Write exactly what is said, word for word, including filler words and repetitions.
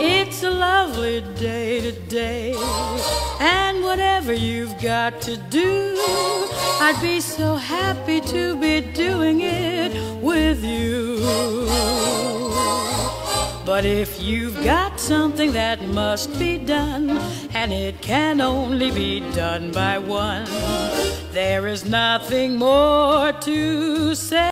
It's a lovely day today, and whatever you've got to do, I'd be so happy to be doing it with you. But if you've got something that must be done, and it can only be done by one, there is nothing more to say.